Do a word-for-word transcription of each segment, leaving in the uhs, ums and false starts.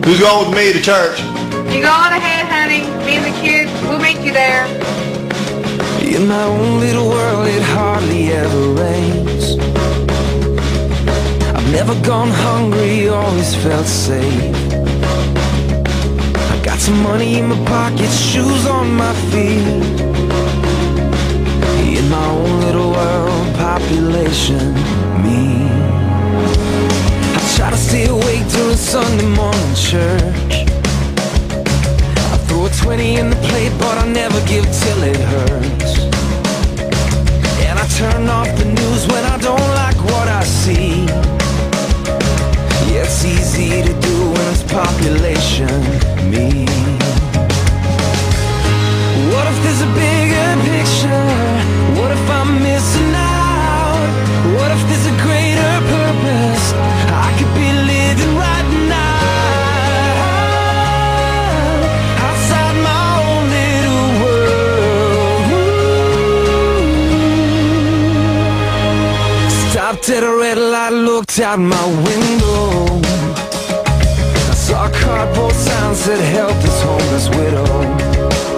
Who's going with me to church? You go on ahead, honey. Me and the kids, we'll meet you there. In my own little world, it hardly ever rains. I've never gone hungry, always felt safe. I got some money in my pocket, shoes on my feet. In my own little world, population, me. I try to stay awake during Sunday morning church. I throw a twenty in the plate, but I never give till it hurts. And I turn off the news when I don't like what I see. Yeah, it's easy to do when it's population, me. What if there's a bigger picture? What if I'm missing out? What if there's a greater purpose I could be living right now? Outside my own little world. Stopped at a red light, looked out my window. I saw a cardboard sign said help this homeless widow.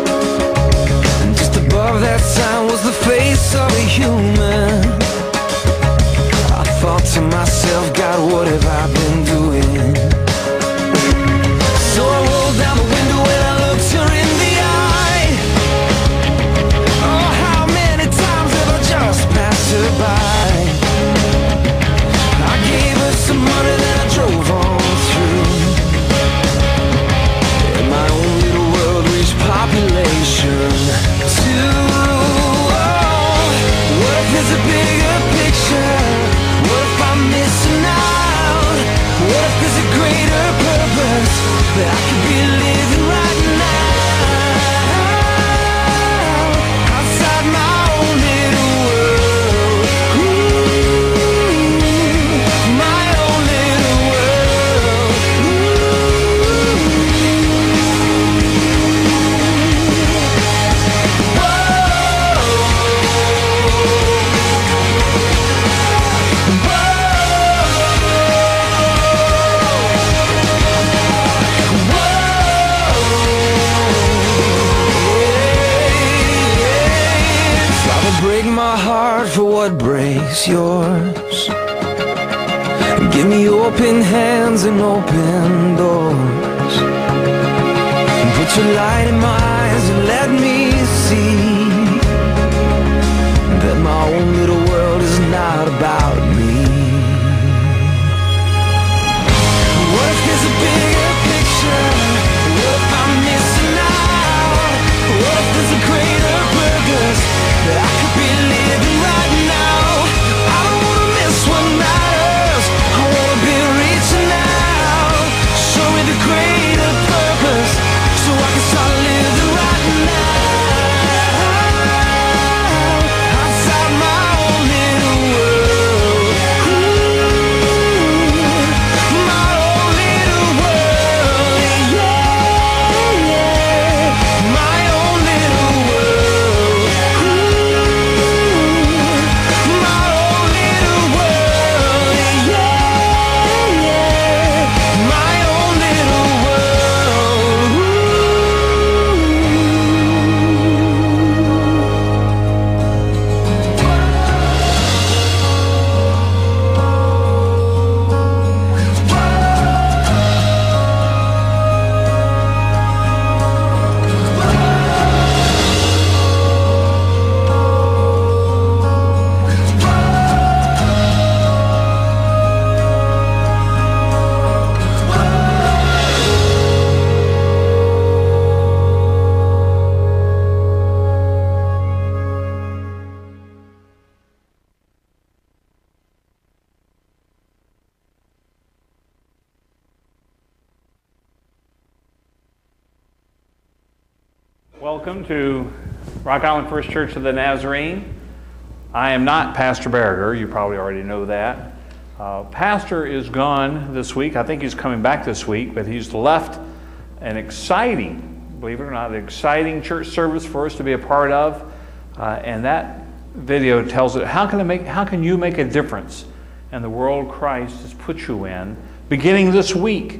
Above that sign was the face of a human. I thought to myself, God, what have I been doing? So I rolled down the window and I looked her in the eye. Oh, how many times have I just passed her by? I gave her some money, then I drove on through. And my own little world reached population. There's a bigger picture. What if I'm missing out? What if there's a greater purpose that I could be living right now? Outside my own little world. Ooh, my own little world. Break my heart for what breaks yours. Give me open hands and open doors. Put your light in my eyes and let me see that my own little world is not about me. What if there's a bigger picture? What if I'm missing out? What if there's a greater purpose that I could be living right now? I don't wanna miss what matters. I wanna be reaching out. Show me the greater purpose so I can start living right now. Outside my own little world. Ooh, my own little world. Yeah, yeah. My own little world. Welcome to Rock Island First Church of the Nazarene. I am not Pastor Berger. You probably already know that. Uh, Pastor is gone this week. I think he's coming back this week, but he's left an exciting, believe it or not, an exciting church service for us to be a part of. Uh, and that video tells it. How can it make? How can you make a difference in the world Christ has put you in, beginning this week?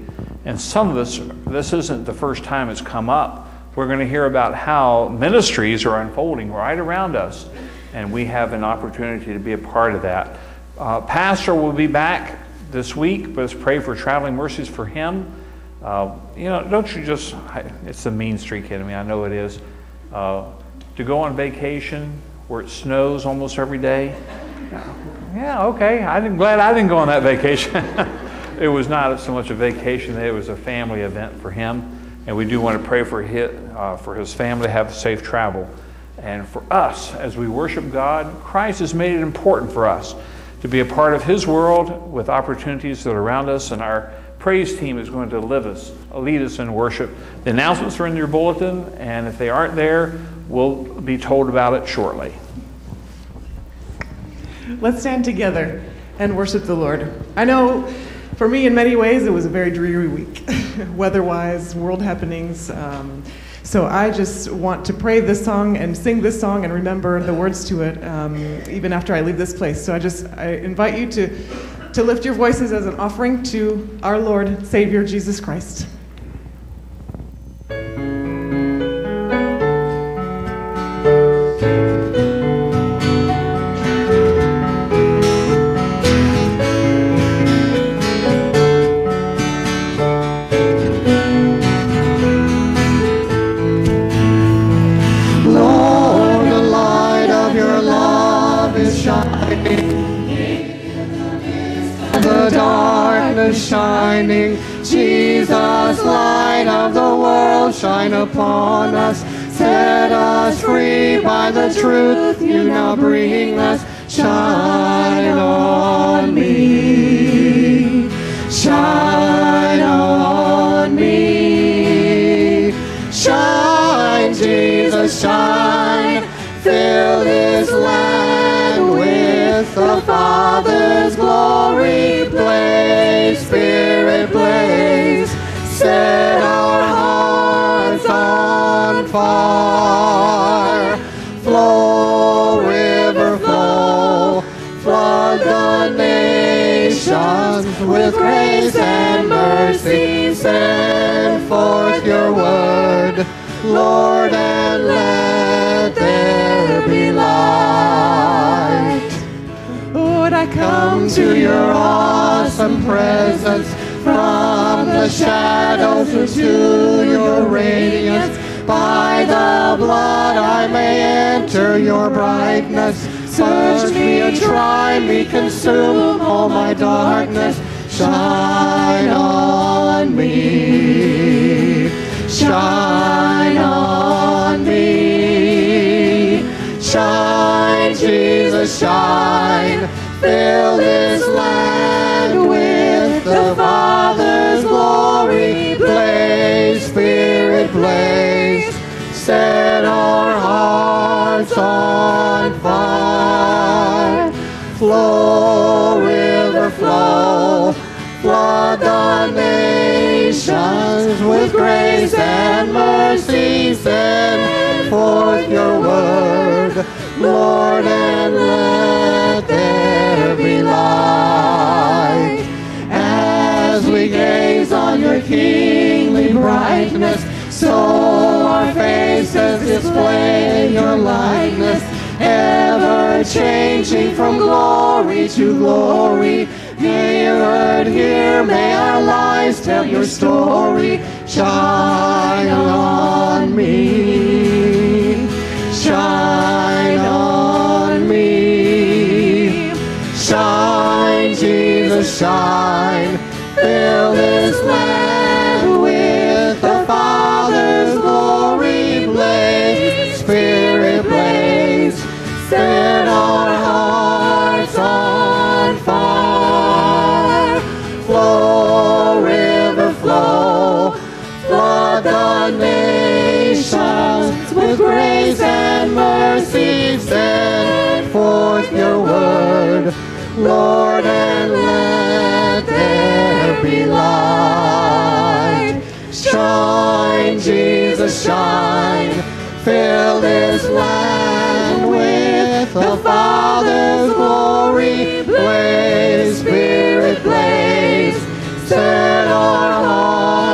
And some of this, this isn't the first time it's come up. We're going to hear about how ministries are unfolding right around us, and we have an opportunity to be a part of that. Uh, Pastor will be back this week, but let's pray for traveling mercies for him. Uh, you know, don't you just, it's a mean streak in me, I know it is, uh, to go on vacation where it snows almost every day. Yeah, okay, I'm glad I didn't go on that vacation. It was not so much a vacation, it was a family event for him. And we do want to pray for his, uh, for his family to have safe travel. And for us, as we worship God, Christ has made it important for us to be a part of his world with opportunities that are around us. And our praise team is going to live us, lead us in worship. The announcements are in your bulletin, and if they aren't there, we'll be told about it shortly. Let's stand together and worship the Lord. I know for me, in many ways, it was a very dreary week, weather-wise, world happenings. Um, so I just want to pray this song and sing this song and remember the words to it, um, even after I leave this place. So I just I invite you to, to lift your voices as an offering to our Lord, Savior, Jesus Christ. Shining, Jesus, light of the world, shine upon us, set us free by the truth you now bring us. Shine on me, shine on me, shine, Jesus, shine, fill this land with the Father's glory, blaze, Spirit blaze, set our hearts on fire, flow, river flow, flood the nations with grace and mercy, send forth your word, Lord, and let there be light. Lord, I come to your awesome presence, from the shadows into your radiance. By the blood I may enter your brightness. Search me and try me, consume all my darkness. Shine on me, shine on me, shine, Jesus, shine. Fill this land with the Father's glory, blaze, Spirit blaze, set our hearts on fire, flow, river flow, flood the nations with grace and mercy, send forth your word, Lord, and let there be light. As we gaze on your kingly brightness, so our faces display your likeness, ever changing from glory to glory. Nearer here, may our lives tell your story. Shine on me, shine on me, shine, Jesus, shine. Fill this land with the Father's glory, blaze, Spirit blaze, set our hearts on fire, flow, river flow, flood the nations with grace and mercy, send forth your word, Lord, and let there be light. Shine, Jesus, shine, fill this land with the Father's glory, blaze, Spirit blaze, set our hearts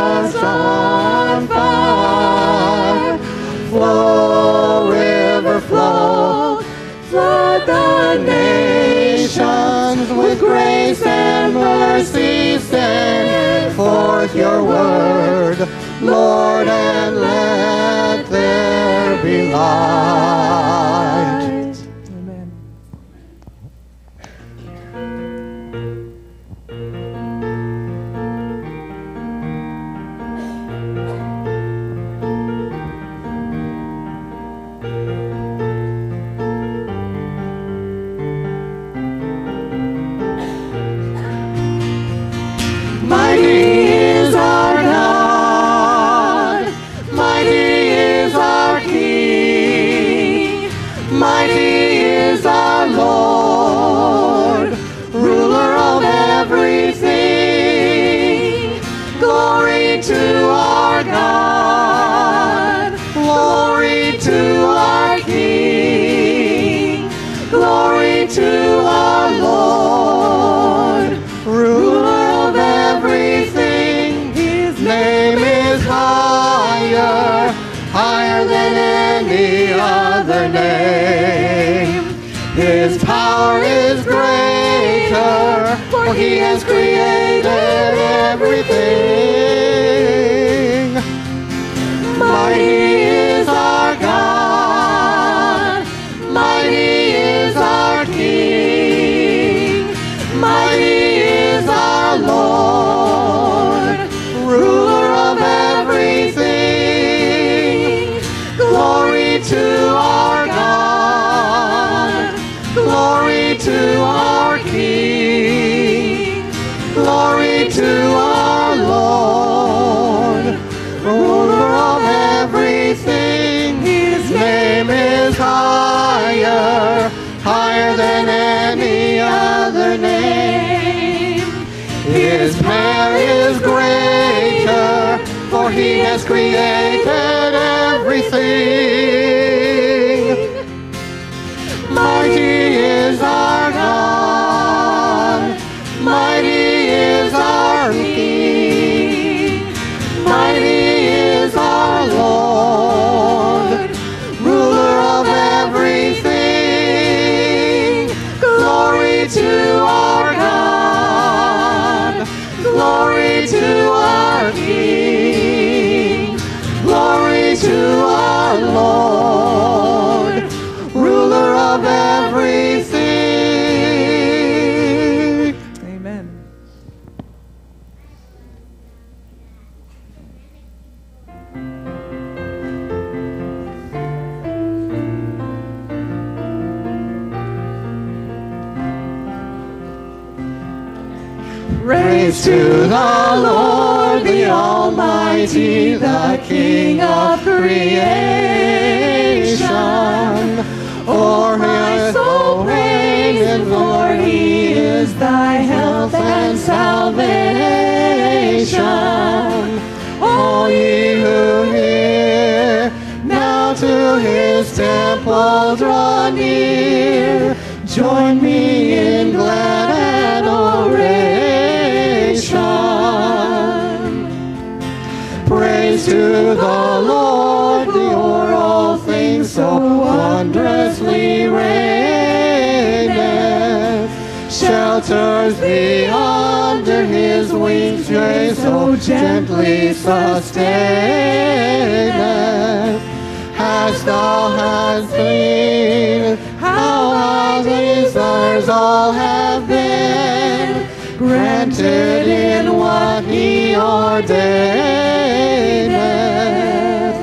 word, Lord, and let there be light. Amen. Mighty is our God, mighty is our King, mighty is our Lord, ruler of everything. Glory to our God, glory to our King, glory to our Lord, ruler of everything. His name is higher, higher than any other name. His power is greater, for he has created everything. Mighty is our God, mighty is our King, mighty is our Lord, ruler of everything. Glory to our God, glory to our King, glory to our Lord, ruler of everything. His name is higher, higher than any other name. His power is greater, for he has created everything. Mighty is our God, mighty is our King, mighty is our Lord, ruler of everything. Glory to our God, glory to our King, glory to our Lord, ruler of everything. Amen. Praise to the Lord, the Almighty, the King of creation. For my soul praise Him, for He is thy health and salvation. All ye who hear, now to His temple draw near. Join me in glad adoration. Praise to the Lord, the o'er all things so wondrously reigneth. Shelters thee under his wings, yea, so gently sustaineth. Hast thou hast seen how our desires all have been granted in what he ordaineth.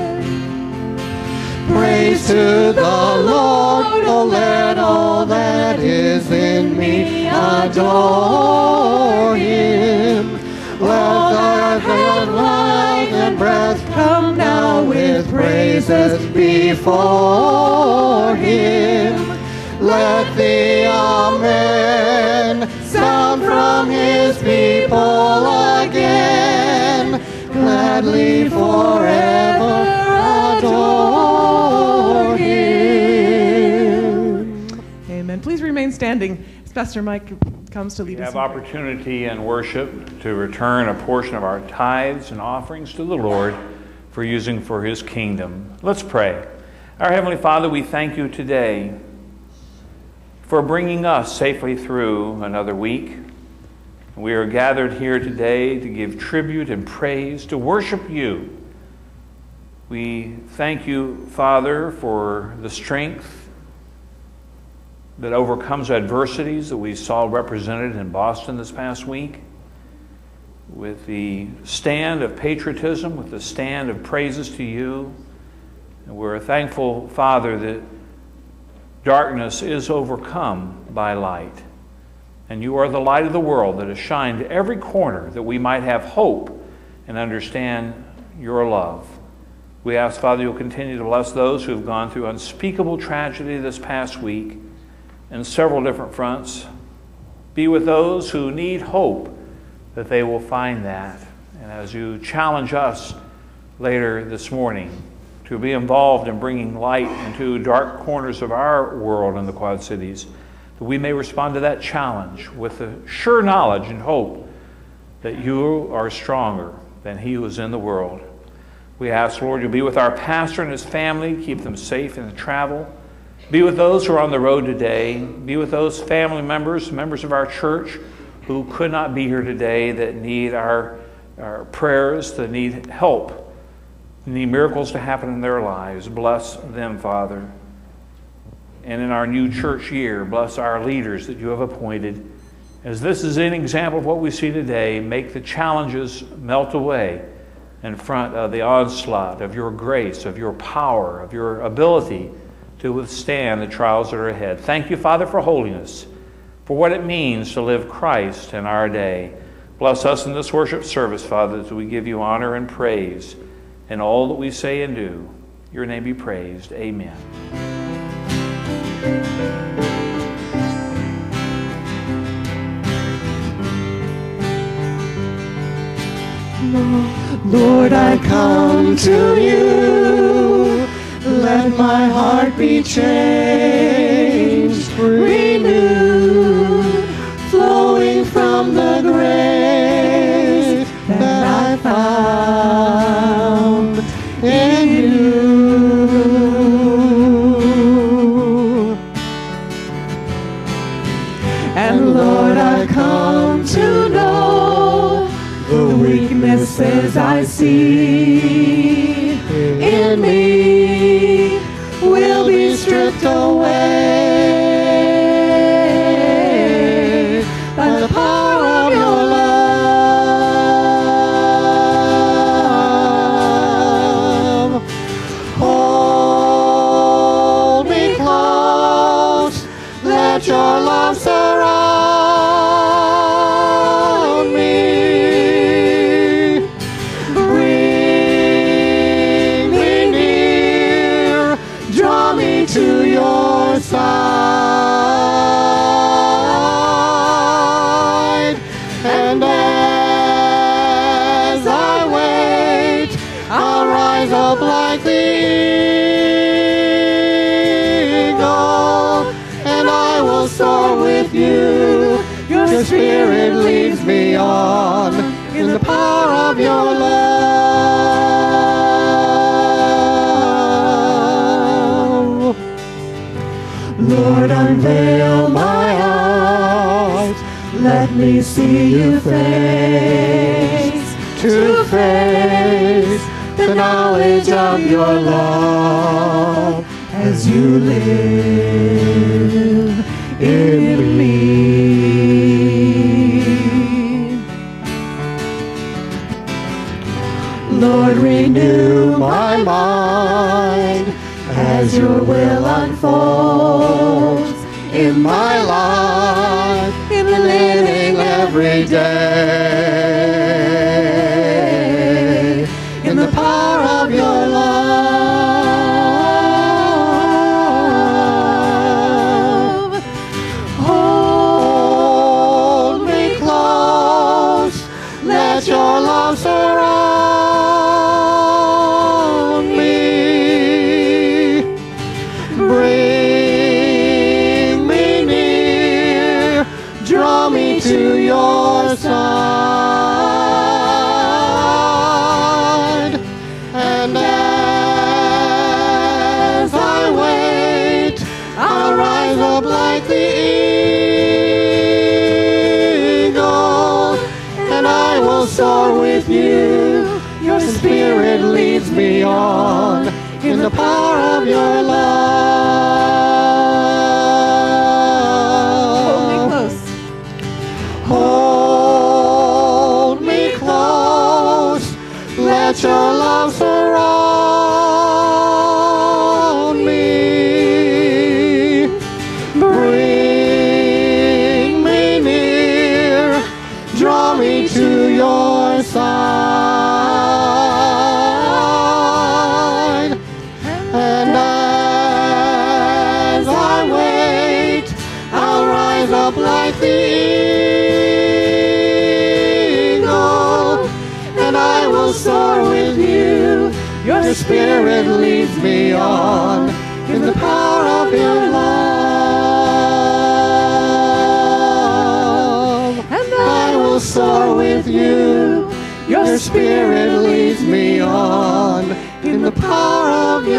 Praise to the Lord, oh let all that is in me adore him. Let the breath of life and breath come now with praises before him. Let the Amen sound from his people again, gladly forever adore him. Amen. Please remain standing as Pastor Mike comes to lead We us. have in prayer. opportunity in worship to return a portion of our tithes and offerings to the Lord for using for his kingdom. Let's pray. Our Heavenly Father, we thank you today for bringing us safely through another week. We are gathered here today to give tribute and praise, to worship you. We thank you, Father, for the strength that overcomes adversities that we saw represented in Boston this past week, with the stand of patriotism, with the stand of praises to you. And we're thankful, Father, that darkness is overcome by light. And you are the light of the world that has shined to every corner, that we might have hope and understand your love. We ask, Father, you'll continue to bless those who have gone through unspeakable tragedy this past week in several different fronts. Be with those who need hope, that they will find that. And as you challenge us later this morning to be involved in bringing light into dark corners of our world in the Quad Cities, that we may respond to that challenge with the sure knowledge and hope that you are stronger than he who is in the world. We ask, Lord, you'll be with our pastor and his family, keep them safe in the travel. Be with those who are on the road today. Be with those family members, members of our church who could not be here today, that need our, our prayers, that need help, need miracles to happen in their lives. Bless them, Father. And in our new church year, bless our leaders that you have appointed. As this is an example of what we see today, make the challenges melt away in front of the onslaught of your grace, of your power, of your ability to withstand the trials that are ahead. Thank you, Father, for holiness, for what it means to live Christ in our day. Bless us in this worship service, Father, as we give you honor and praise in all that we say and do. Your name be praised. Amen. Lord, I come to you. Let my heart be changed, renewed, flowing from the grace that I found in you. And Lord, I come to know the weaknesses I see in me will be stripped away by the power of your love. Hold me close, let your love surround me. To your side, and as I wait, I'll rise up like the eagle, and I will soar with you. Your spirit leads me on in the power of your love. Lord, unveil my eyes, let me see you face to face, the knowledge of your love as you live in me. Lord, renew my mind as your will unfolds in my life, in the living every day, in the power of your love. Hold me close, let your love surround me. Bring me near, draw me to your side. soar with you. Your spirit leads me on in the power of your love. Hold me close. Hold me close. Let your love surround me. Bring me near. Draw me to your side. And as I wait, I'll rise up like the eagle, and I will soar with you. Your spirit leads me on in the power of your love. And I will soar with you. Your spirit leads me on in the power of your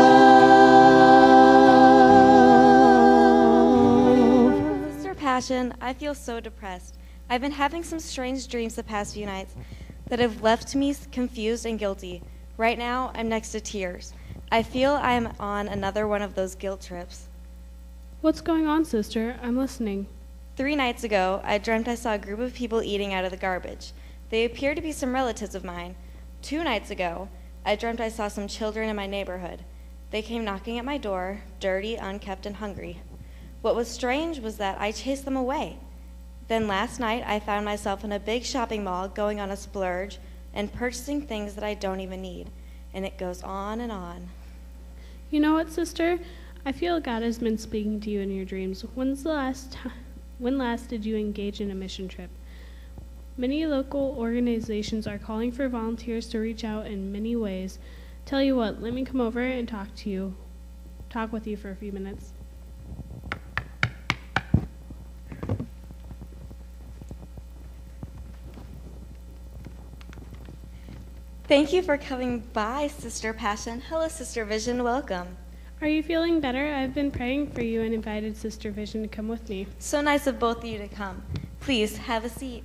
love. Sister Passion, I feel so depressed. I've been having some strange dreams the past few nights that have left me confused and guilty. Right now, I'm next to tears. I feel I am on another one of those guilt trips. What's going on, sister? I'm listening. Three nights ago, I dreamt I saw a group of people eating out of the garbage. They appeared to be some relatives of mine. Two nights ago, I dreamt I saw some children in my neighborhood. They came knocking at my door, dirty, unkempt, and hungry. What was strange was that I chased them away. Then last night, I found myself in a big shopping mall going on a splurge and purchasing things that I don't even need. And it goes on and on. You know what, sister? I feel God has been speaking to you in your dreams. When's the last time? When last did you engage in a mission trip? Many local organizations are calling for volunteers to reach out in many ways. Tell you what, let me come over and talk to you, talk with you for a few minutes. Thank you for coming by, Sister Passion. Hello, Sister Vision. Welcome. Are you feeling better? I've been praying for you and invited Sister Vision to come with me. So nice of both of you to come. Please, have a seat.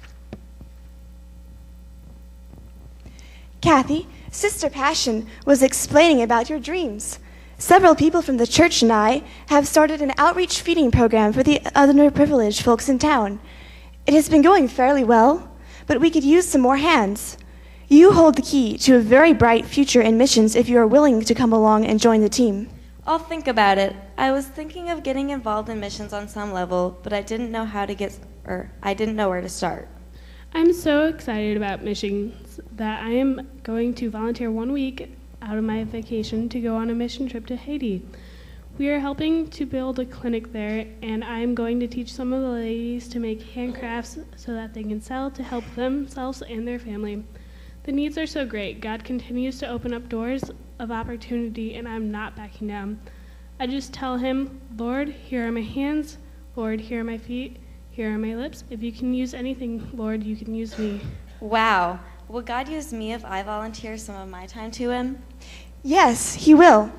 Kathy, Sister Passion was explaining about your dreams. Several people from the church and I have started an outreach feeding program for the underprivileged folks in town. It has been going fairly well, but we could use some more hands. You hold the key to a very bright future in missions if you are willing to come along and join the team. I'll think about it. I was thinking of getting involved in missions on some level, but I didn't know how to get, or I didn't know where to start. I'm so excited about missions that I am going to volunteer one week out of my vacation to go on a mission trip to Haiti. We are helping to build a clinic there, and I am going to teach some of the ladies to make handcrafts so that they can sell to help themselves and their family. The needs are so great. God continues to open up doors of opportunity, and I'm not backing down. I just tell him, Lord, here are my hands. Lord, here are my feet. Here are my lips. If you can use anything, Lord, you can use me. Wow. Will God use me if I volunteer some of my time to him? Yes, he will.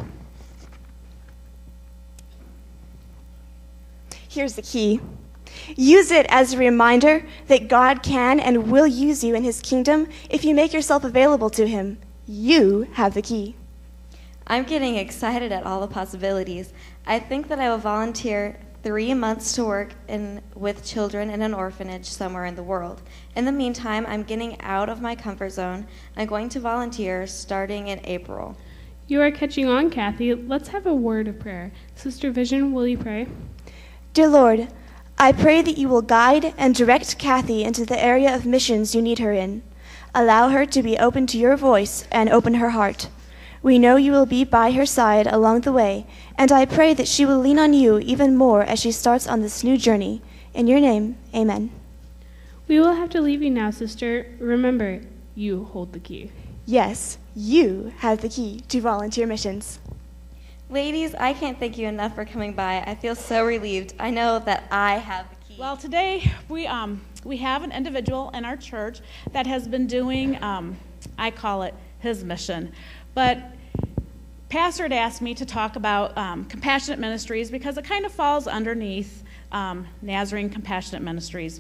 Here's the key. Use it as a reminder that God can and will use you in his kingdom if you make yourself available to him. You have the key. I'm getting excited at all the possibilities. I think that I will volunteer three months to work in, with children in an orphanage somewhere in the world. In the meantime, I'm getting out of my comfort zone. I'm going to volunteer starting in April. You are catching on, Kathy. Let's have a word of prayer. Sister Vision, will you pray? Dear Lord, I pray that you will guide and direct Kathy into the area of missions you need her in. Allow her to be open to your voice and open her heart. We know you will be by her side along the way, and I pray that she will lean on you even more as she starts on this new journey. In your name, amen. We will have to leave you now, sister. Remember, you hold the key. Yes, you have the key to volunteer missions. Ladies, I can't thank you enough for coming by. I feel so relieved. I know that I have the key. Well, today we um we have an individual in our church that has been doing, um, I call it his mission. But Pastor had asked me to talk about um, Compassionate Ministries because it kind of falls underneath um, Nazarene Compassionate Ministries.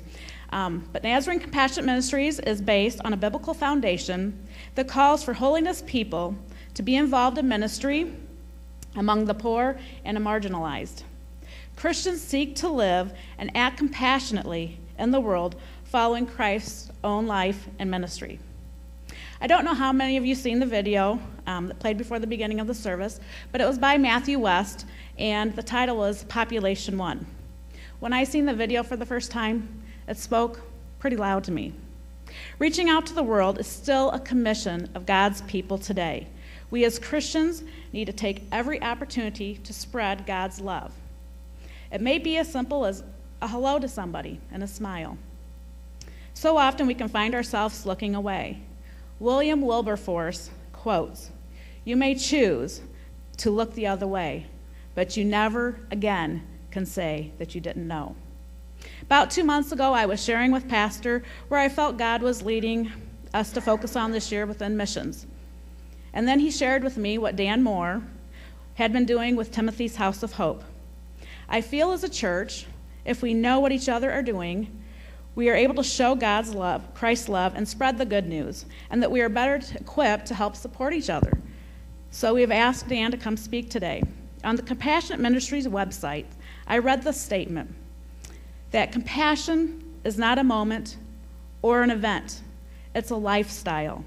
Um, but Nazarene Compassionate Ministries is based on a biblical foundation that calls for holiness people to be involved in ministry among the poor and the marginalized. Christians seek to live and act compassionately in the world, following Christ's own life and ministry. I don't know how many of you seen the video um, that played before the beginning of the service, but it was by Matthew West, and the title was Population One. When I seen the video for the first time, it spoke pretty loud to me. Reaching out to the world is still a commission of God's people today. We as Christians need to take every opportunity to spread God's love. It may be as simple as a hello to somebody and a smile. So often we can find ourselves looking away. William Wilberforce quotes, "You may choose to look the other way, but you never again can say that you didn't know." About two months ago, I was sharing with Pastor where I felt God was leading us to focus on this year within missions. And then he shared with me what Dan Moore had been doing with Timothy's House of Hope. I feel as a church, if we know what each other are doing, we are able to show God's love, Christ's love, and spread the good news, and that we are better equipped to help support each other. So we have asked Dan to come speak today. On the Compassionate Ministries website, I read the statement that compassion is not a moment or an event, it's a lifestyle.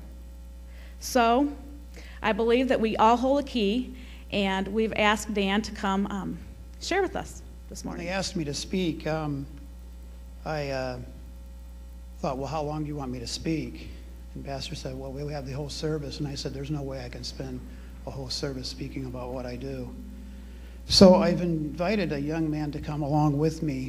So I believe that we all hold a key, and we've asked Dan to come um, share with us this morning. When they asked me to speak, um, I uh, thought, well, how long do you want me to speak? And Pastor said, well, we have the whole service. And I said, there's no way I can spend a whole service speaking about what I do. So I've invited a young man to come along with me,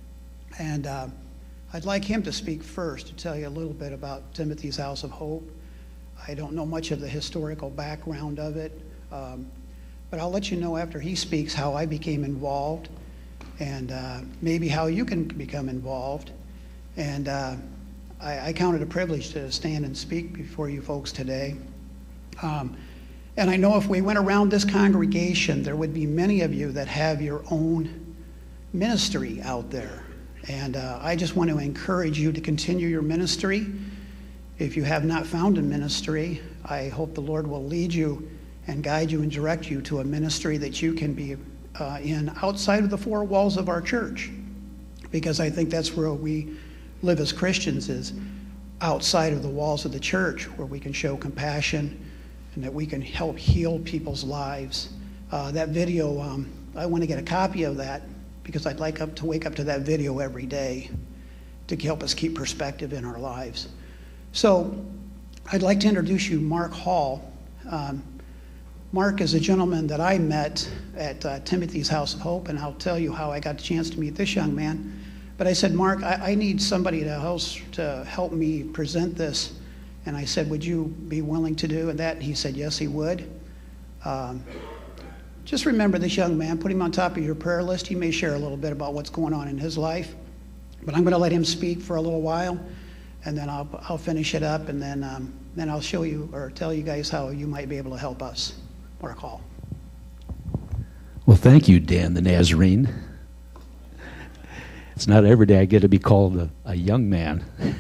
and uh, I'd like him to speak first, to tell you a little bit about Timothy's House of Hope. I don't know much of the historical background of it, um, but I'll let you know after he speaks how I became involved, and uh, maybe how you can become involved. And uh, I, I count it a privilege to stand and speak before you folks today. Um, and I know if we went around this congregation, there would be many of you that have your own ministry out there. And uh, I just want to encourage you to continue your ministry. If you have not found a ministry, I hope the Lord will lead you and guide you and direct you to a ministry that you can be uh, in outside of the four walls of our church. Because I think that's where we live as Christians, is outside of the walls of the church, where we can show compassion and that we can help heal people's lives. Uh, that video, um, I want to get a copy of that, because I'd like up to wake up to that video every day to help us keep perspective in our lives. So I'd like to introduce you Mark Hall. Um, Mark is a gentleman that I met at uh, Timothy's House of Hope, and I'll tell you how I got the chance to meet this young man. But I said, Mark, I, I need somebody to help, to help me present this. And I said, would you be willing to do that? And he said, yes, he would. Um, just remember this young man, put him on top of your prayer list. He may share a little bit about what's going on in his life. But I'm going to let him speak for a little while, and then I'll, I'll finish it up, and then, um, then I'll show you or tell you guys how you might be able to help us. Mark Hall. Well, thank you, Dan the Nazarene. It's not every day I get to be called a, a young man.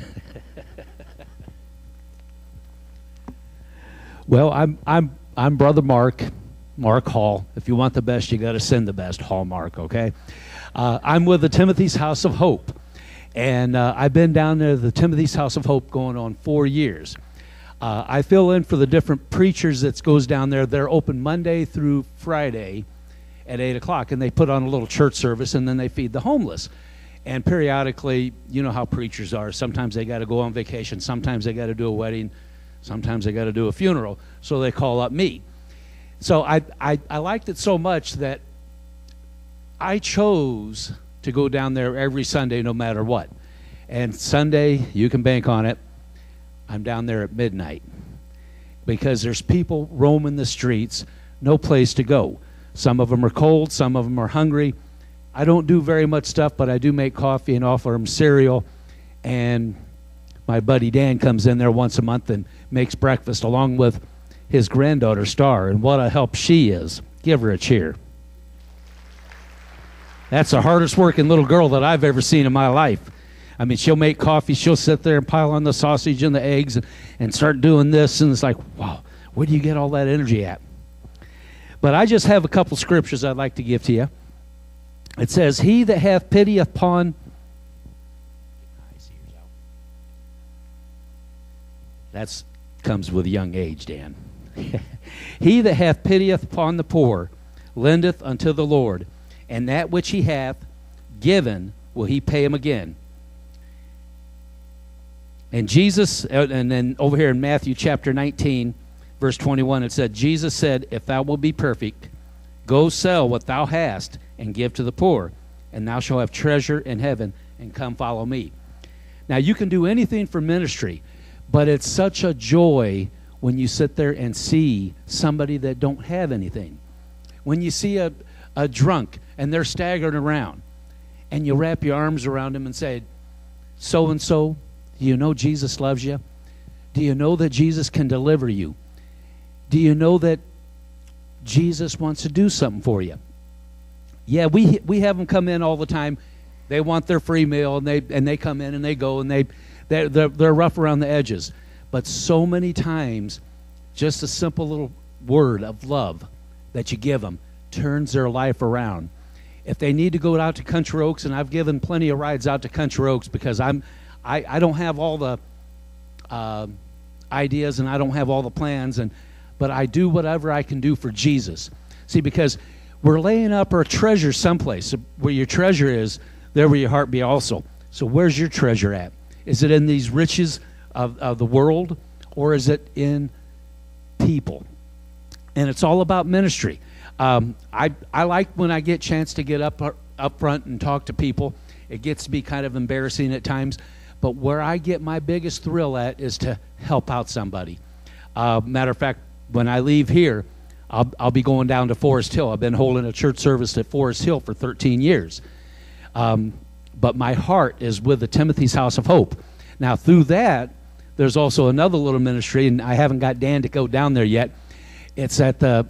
Well, I'm I'm I'm Brother Mark, Mark Hall. If you want the best, you got to send the best, Hallmark. Okay, uh, I'm with the Timothy's House of Hope, and uh, I've been down there, the Timothy's House of Hope, going on four years. Uh, I fill in for the different preachers that goes down there. They're open Monday through Friday at eight o'clock, and they put on a little church service, and then they feed the homeless. And periodically, you know how preachers are. Sometimes they got to go on vacation. Sometimes they got to do a wedding. Sometimes they got to do a funeral. So they call up me. So I, I, I liked it so much that I chose to go down there every Sunday no matter what. And Sunday, you can bank on it, I'm down there at midnight. Because there's people roaming the streets, no place to go. Some of them are cold, some of them are hungry. I don't do very much stuff, but I do make coffee and offer them cereal. And my buddy Dan comes in there once a month and makes breakfast along with his granddaughter, Star. And what a help she is. Give her a cheer. That's the hardest working little girl that I've ever seen in my life. I mean, she'll make coffee, she'll sit there and pile on the sausage and the eggs and, and start doing this, and it's like, wow, where do you get all that energy at? But I just have a couple scriptures I'd like to give to you. It says, he that hath pity upon... That comes with young age, Dan. He that hath pity upon the poor lendeth unto the Lord, and that which he hath given will he pay him again. And Jesus, and then over here in Matthew chapter nineteen, verse twenty-one, it said, Jesus said, if thou wilt be perfect, go sell what thou hast and give to the poor, and thou shalt have treasure in heaven, and come follow me. Now, you can do anything for ministry, but it's such a joy when you sit there and see somebody that don't have anything. When you see a, a drunk and they're staggering around, and you wrap your arms around them and say, so-and-so, do you know Jesus loves you? Do you know that Jesus can deliver you? Do you know that Jesus wants to do something for you? Yeah, we we have them come in all the time. They want their free meal, and they and they come in and they go, and they they're, they're, they're rough around the edges. But so many times, just a simple little word of love that you give them turns their life around. If they need to go out to Country Oaks, and I've given plenty of rides out to Country Oaks because I'm, I, I don't have all the uh, ideas, and I don't have all the plans, and but I do whatever I can do for Jesus. See, because we're laying up our treasure someplace. Where your treasure is, there will your heart be also. So where's your treasure at? Is it in these riches of, of the world, or is it in people? And it's all about ministry. Um, I, I like when I get a chance to get up, up front and talk to people. It gets to be kind of embarrassing at times. But where I get my biggest thrill at is to help out somebody. Uh, matter of fact, when I leave here, I'll, I'll be going down to Forest Hill. I've been holding a church service at Forest Hill for thirteen years. Um, but my heart is with the Timothy's House of Hope. Now, through that, there's also another little ministry, and I haven't got Dan to go down there yet. It's at the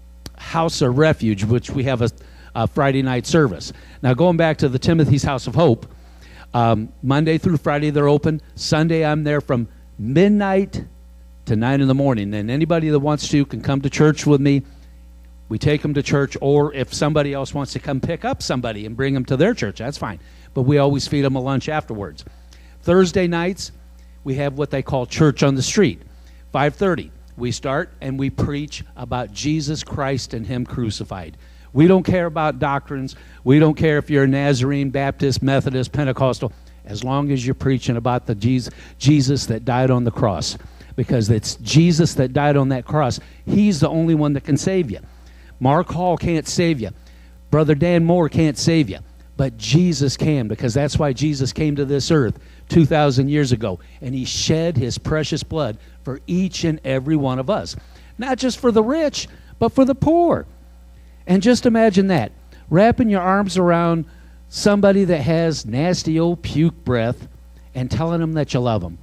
House of Refuge, which we have a, a Friday night service. Now, going back to the Timothy's House of Hope, um, Monday through Friday they're open. Sunday I'm there from midnight to nine in the morning. And anybody that wants to can come to church with me. We take them to church, or if somebody else wants to come pick up somebody and bring them to their church, that's fine. But we always feed them a lunch afterwards. Thursday nights, we have what they call Church on the Street. five thirty, we start and we preach about Jesus Christ and Him crucified. We don't care about doctrines. We don't care if you're a Nazarene, Baptist, Methodist, Pentecostal, as long as you're preaching about the Jesus, Jesus that died on the cross. Because it's Jesus that died on that cross. He's the only one that can save you. Mark Hall can't save you. Brother Dan Moore can't save you. But Jesus can, because that's why Jesus came to this earth two thousand years ago. And He shed His precious blood for each and every one of us. Not just for the rich, but for the poor. And just imagine that. Wrapping your arms around somebody that has nasty old puke breath and telling them that you love them.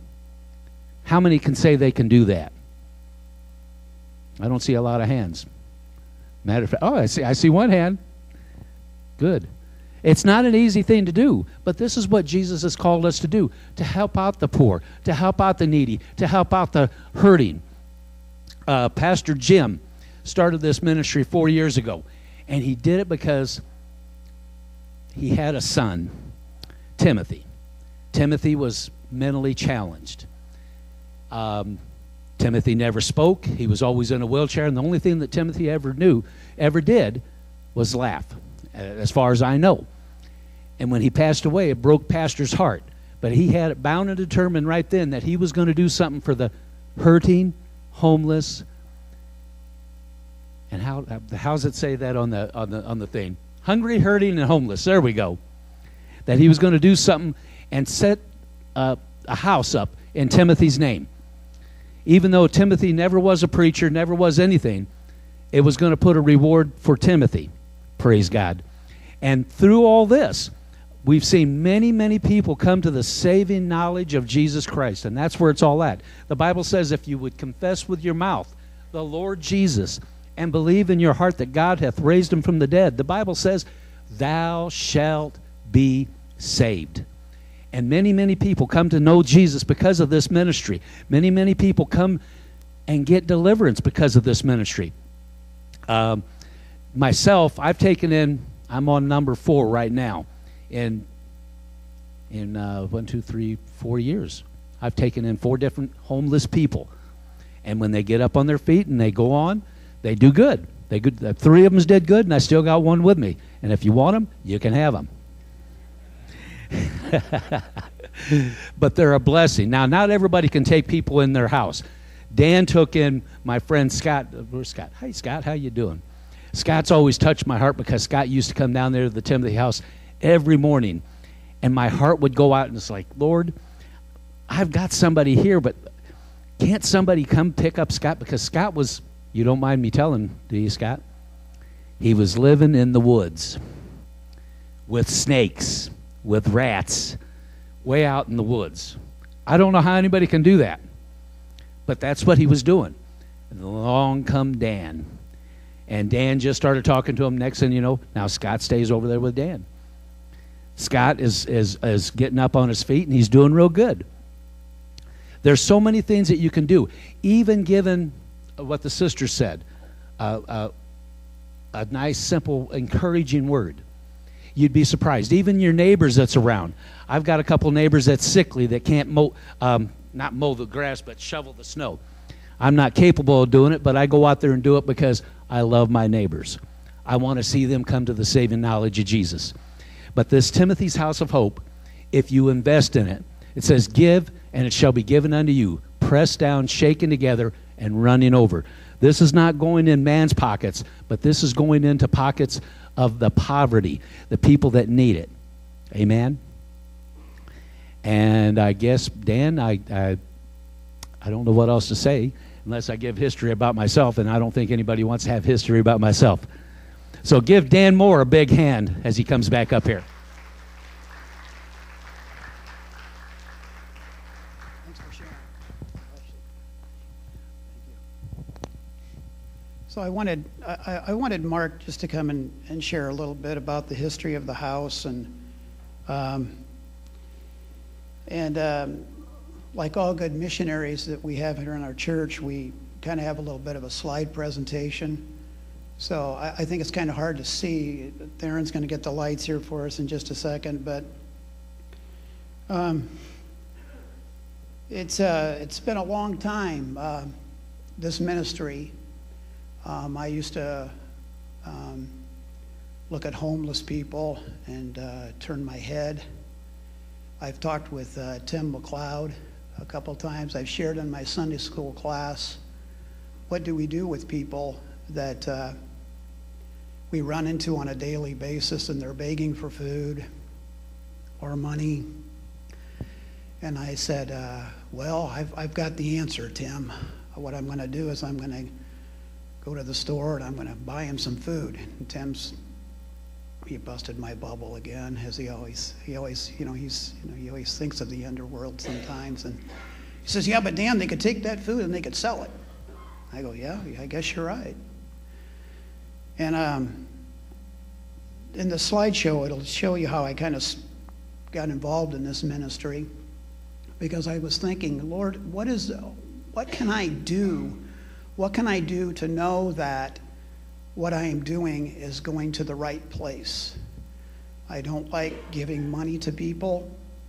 How many can say they can do that? I don't see a lot of hands. Matter of fact, oh, I see, I see one hand. Good. It's not an easy thing to do, but this is what Jesus has called us to do, to help out the poor, to help out the needy, to help out the hurting. Uh, Pastor Jim started this ministry four years ago, and he did it because he had a son, Timothy. Timothy was mentally challenged. Um, Timothy never spoke. He was always in a wheelchair, and the only thing that Timothy ever knew, ever did, was laugh, as far as I know. And when he passed away, it broke Pastor's heart. But he had it bound and determined right then that he was going to do something for the hurting, homeless, and how how's it say that on the on the on the thing? Hungry, hurting, and homeless. There we go. That he was going to do something and set uh, a house up in Timothy's name. Even though Timothy never was a preacher, never was anything, it was going to put a reward for Timothy. Praise God. And through all this, we've seen many, many people come to the saving knowledge of Jesus Christ, and that's where it's all at. The Bible says if you would confess with your mouth the Lord Jesus and believe in your heart that God hath raised Him from the dead, the Bible says, thou shalt be saved. And many, many people come to know Jesus because of this ministry. Many, many people come and get deliverance because of this ministry. Um, myself, I've taken in, I'm on number four right now. In, in uh, one, two, three, four years, I've taken in four different homeless people. And when they get up on their feet and they go on, they do good. They good. Three of them did good, and I still got one with me. And if you want them, you can have them. But they're a blessing. Now, not everybody can take people in their house. Dan took in my friend Scott. Where's Scott? Hey, Scott, how you doing? Scott's always touched my heart because Scott used to come down there to the Timothy house every morning. And my heart would go out and it's like, Lord, I've got somebody here, but can't somebody come pick up Scott? Because Scott was, you don't mind me telling, do you, Scott? He was living in the woods with snakes, with rats, way out in the woods. I don't know how anybody can do that, but that's what he was doing. And along come Dan. And Dan just started talking to him. Next thing you know, now Scott stays over there with Dan. Scott is, is, is getting up on his feet, and he's doing real good. There's so many things that you can do, even given what the sister said, uh, uh, a nice, simple, encouraging word. You'd be surprised. Even your neighbors that's around. I've got a couple neighbors that's sickly that can't mow, um, not mow the grass, but shovel the snow. I'm not capable of doing it, but I go out there and do it because I love my neighbors. I want to see them come to the saving knowledge of Jesus. But this Timothy's House of Hope, if you invest in it, it says, give, and it shall be given unto you, pressed down, shaken together, and running over. This is not going in man's pockets, but this is going into pockets of the poverty, the people that need it. Amen? And I guess, Dan, I, I, I don't know what else to say unless I give history about myself, and I don't think anybody wants to have history about myself. So give Dan Moore a big hand as he comes back up here. So I wanted I, I wanted Mark just to come and, and share a little bit about the history of the house, and um, and um, like all good missionaries that we have here in our church, we kind of have a little bit of a slide presentation. So I, I think it's kind of hard to see. Theron's going to get the lights here for us in just a second, but um, it's uh, it's been a long time. Uh, this ministry. Um, I used to um, look at homeless people and uh, turn my head. I've talked with uh, Tim McLeod a couple times. I've shared in my Sunday school class, what do we do with people that uh, we run into on a daily basis and they're begging for food or money? And I said, uh, well, I've, I've got the answer, Tim. What I'm going to do is I'm going to go to the store and I'm going to buy him some food. And Tim's, he busted my bubble again, as he always, he always, you know, he's, you know, he always thinks of the underworld sometimes. And he says, yeah, but Dan, they could take that food and they could sell it. I go, yeah, I guess you're right. And um, in the slideshow, it'll show you how I kind of got involved in this ministry, because I was thinking, Lord, what is, what can I do? What can I do to know that what I am doing is going to the right place? I don't like giving money to people.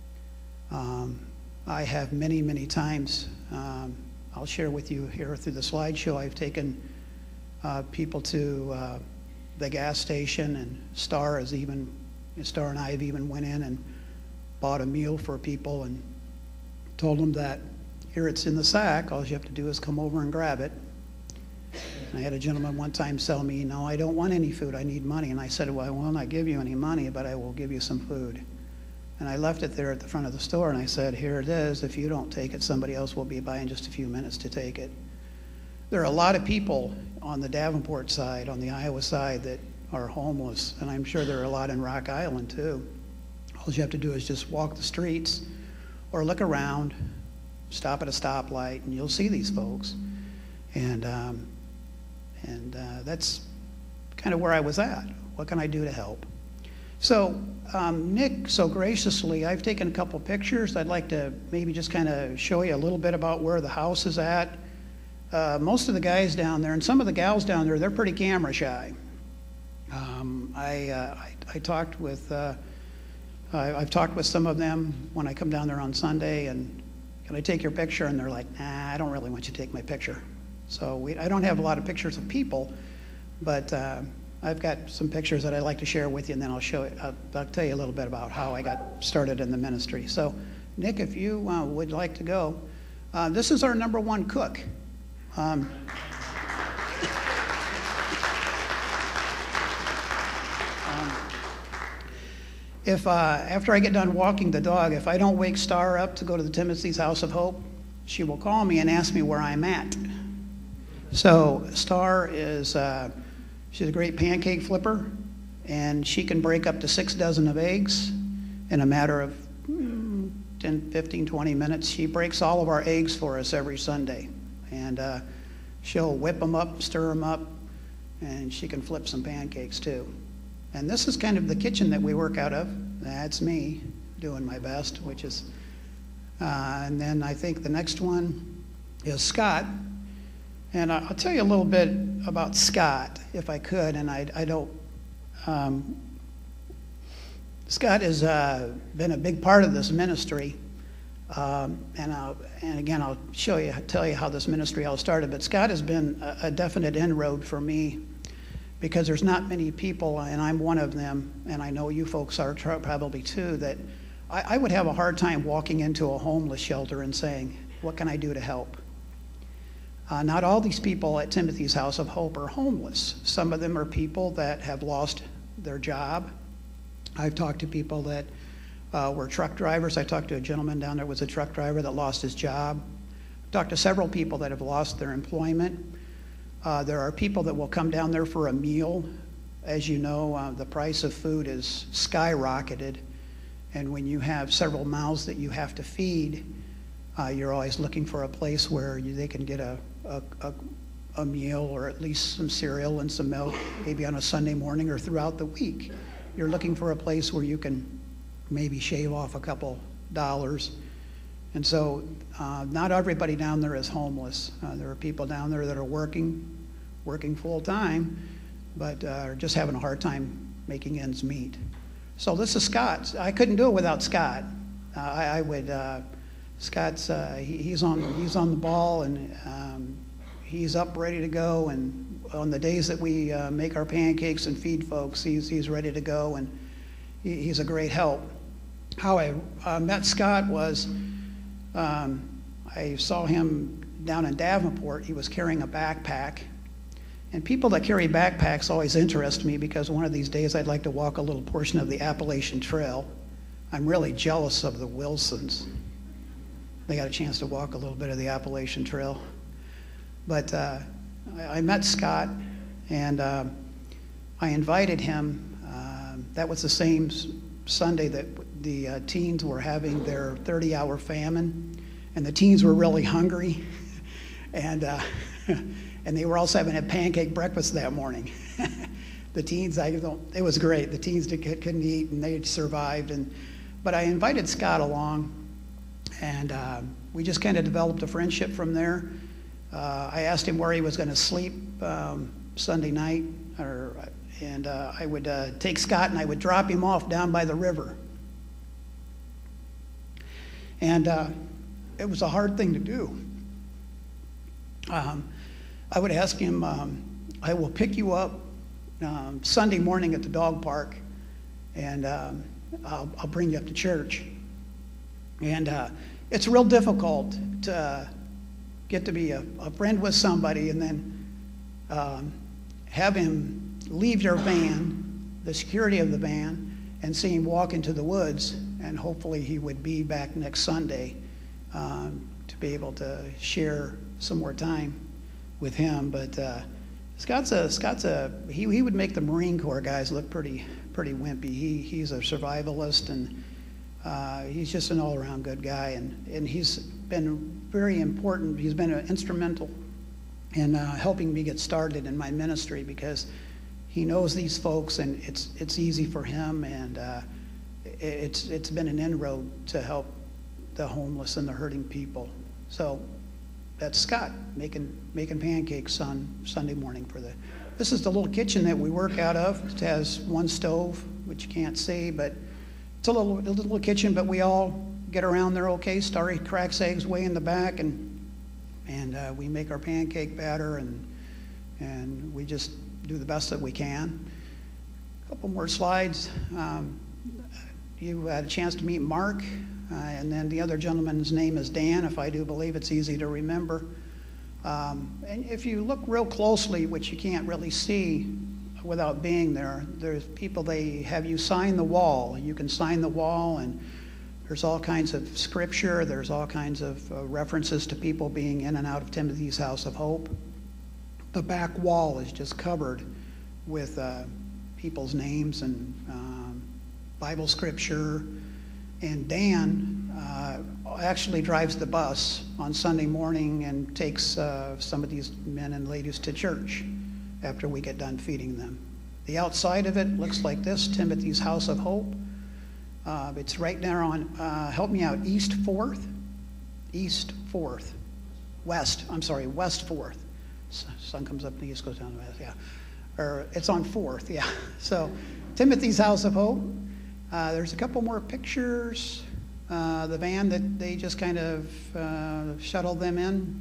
Um, I have many, many times, um, I'll share with you here through the slideshow, I've taken uh, people to uh, the gas station, and Star has even, Star and I have even went in and bought a meal for people and told them that here it's in the sack, all you have to do is come over and grab it. And I had a gentleman one time tell me, no, I don't want any food, I need money. And I said, well, I will not give you any money, but I will give you some food. And I left it there at the front of the store, and I said, here it is. If you don't take it, somebody else will be by in just a few minutes to take it. There are a lot of people on the Davenport side, on the Iowa side, that are homeless, and I'm sure there are a lot in Rock Island too. All you have to do is just walk the streets or look around, stop at a stoplight, and you'll see these folks. And um, And uh, that's kind of where I was at. What can I do to help? So um, Nick, so graciously, I've taken a couple pictures. I'd like to maybe just kind of show you a little bit about where the house is at. Uh, most of the guys down there, and some of the gals down there, they're pretty camera shy. Um, I, uh, I, I talked with, uh, I, I've talked with some of them when I come down there on Sunday, and can I take your picture? And they're like, nah, I don't really want you to take my picture. So we, I don't have a lot of pictures of people, but uh, I've got some pictures that I'd like to share with you, and then I'll show it. I'll, I'll tell you a little bit about how I got started in the ministry. So, Nick, if you uh, would like to go, uh, this is our number one cook. Um, um, if uh, after I get done walking the dog, if I don't wake Star up to go to the Timothy's House of Hope, she will call me and ask me where I'm at. So Star is. Uh, She's a great pancake flipper, and she can break up to six dozen of eggs in a matter of mm, ten, fifteen, twenty minutes. She breaks all of our eggs for us every Sunday, and uh, she'll whip them up, stir them up, and she can flip some pancakes too. And this is kind of the kitchen that we work out of. That's me doing my best, which is, uh, and then I think the next one is Scott. And I'll tell you a little bit about Scott, if I could, and I, I don't, um, Scott has uh, been a big part of this ministry, um, and, I'll, and again, I'll show you, tell you how this ministry all started, but Scott has been a, a definite inroad for me, because there's not many people, and I'm one of them, and I know you folks are probably too, that I, I would have a hard time walking into a homeless shelter and saying, what can I do to help? Uh, not all these people at Timothy's House of Hope are homeless. Some of them are people that have lost their job. I've talked to people that uh, were truck drivers. I talked to a gentleman down there who was a truck driver that lost his job. I've talked to several people that have lost their employment. Uh, there are people that will come down there for a meal. As you know, uh, the price of food is skyrocketed. And when you have several mouths that you have to feed, uh, you're always looking for a place where you, they can get a A, a, a meal, or at least some cereal and some milk, maybe on a Sunday morning or throughout the week. You're looking for a place where you can maybe shave off a couple dollars. And so uh, not everybody down there is homeless. Uh, there are people down there that are working, working full time, but uh, are just having a hard time making ends meet. So this is Scott. I couldn't do it without Scott. Uh, I, I would, uh, Scott's, uh, he, he's on he's on the ball, and um, he's up ready to go, and on the days that we uh, make our pancakes and feed folks, he's, he's ready to go, and he, he's a great help. How I uh, met Scott was, um, I saw him down in Davenport. He was carrying a backpack, and people that carry backpacks always interest me, because one of these days I'd like to walk a little portion of the Appalachian Trail. I'm really jealous of the Wilsons. They got a chance to walk a little bit of the Appalachian Trail. But uh, I, I met Scott, and uh, I invited him. Uh, that was the same Sunday that the uh, teens were having their thirty-hour famine, and the teens were really hungry, and uh, and they were also having a pancake breakfast that morning. The teens, I don't, it was great. The teens couldn't eat, and they survived. And but I invited Scott along. And uh, we just kind of developed a friendship from there. Uh, I asked him where he was going to sleep um, Sunday night, or, and uh, I would uh, take Scott and I would drop him off down by the river. And uh, it was a hard thing to do. Um, I would ask him, um, I will pick you up um, Sunday morning at the dog park, and um, I'll, I'll bring you up to church. And uh, it's real difficult to uh, get to be a, a friend with somebody and then um, have him leave your van, the security of the van, and see him walk into the woods, and hopefully he would be back next Sunday um, to be able to share some more time with him. But uh, Scott's a, Scott's a, he, he would make the Marine Corps guys look pretty, pretty wimpy. He, he's a survivalist, and Uh, he's just an all-around good guy, and, and he's been very important. He's been uh, instrumental in uh, helping me get started in my ministry, because he knows these folks, and it's it's easy for him, and uh, it's it's been an inroad to help the homeless and the hurting people. So that's Scott making making pancakes on Sunday morning for the. This is the little kitchen that we work out of. It has one stove, which you can't see, but it's a little a little kitchen. But we all get around there okay. Starry cracks eggs way in the back, and and uh, we make our pancake batter, and and we just do the best that we can. A couple more slides. Um, you had a chance to meet Mark, uh, and then the other gentleman's name is Dan, if I do believe it's easy to remember. Um, and if you look real closely, which you can't really see without being there, there's people, they have you sign the wall. You can sign the wall, and there's all kinds of scripture. There's all kinds of uh, references to people being in and out of Timothy's House of Hope. The back wall is just covered with uh, people's names and um, Bible scripture. And Dan uh, actually drives the bus on Sunday morning and takes uh, some of these men and ladies to church after we get done feeding them. The outside of it looks like this, Timothy's House of Hope. Uh, it's right there on, uh, help me out, East fourth? East fourth. West, I'm sorry, West fourth. Sun comes up the east, goes down the west, yeah. Or it's on fourth, yeah. So Timothy's House of Hope. Uh, there's a couple more pictures. Uh, the van that they just kind of uh, shuttled them in.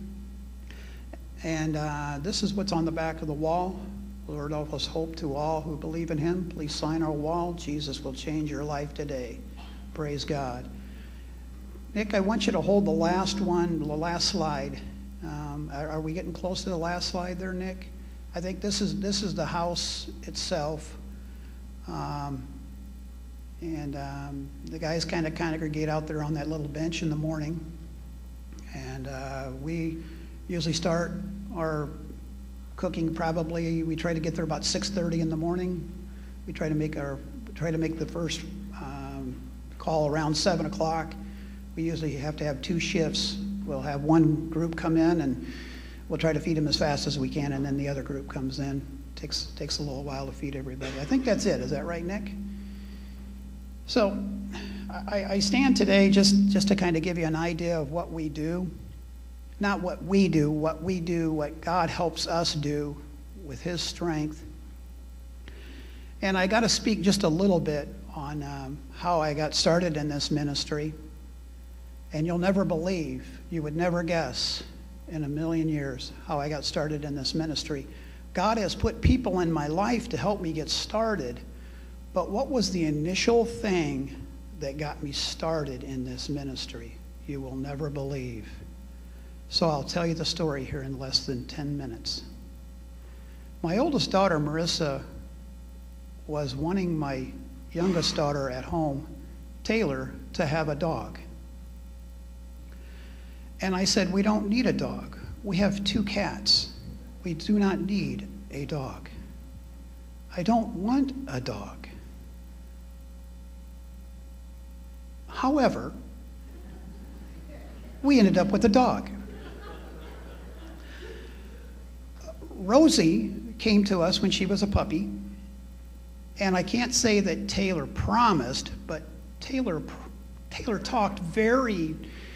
And uh, this is what's on the back of the wall. Lord, offers hope to all who believe in him. Please sign our wall. Jesus will change your life today. Praise God. Nick, I want you to hold the last one, the last slide. Um, are, are we getting close to the last slide there, Nick? I think this is this is the house itself. Um, and um, the guys kind of congregate out there on that little bench in the morning. And uh, we usually start our cooking probably, we try to get there about six thirty in the morning. We try to make our try to make the first um, call around seven o'clock. We usually have to have two shifts. We'll have one group come in, and we'll try to feed them as fast as we can, and then the other group comes in. Takes takes a little while to feed everybody. I think that's it. Is that right, Nick? So I, I stand today just, just to kind of give you an idea of what we do. Not what we do, what we do, what God helps us do with his strength. And I got to speak just a little bit on um, how I got started in this ministry. And you'll never believe, you would never guess in a million years how I got started in this ministry. God has put people in my life to help me get started. But what was the initial thing that got me started in this ministry? You will never believe. So I'll tell you the story here in less than ten minutes. My oldest daughter, Marissa, was wanting my youngest daughter at home, Taylor, to have a dog. And I said, we don't need a dog. We have two cats. We do not need a dog. I don't want a dog. However, we ended up with a dog. Rosie came to us when she was a puppy, and I can't say that Taylor promised, but Taylor Taylor talked very,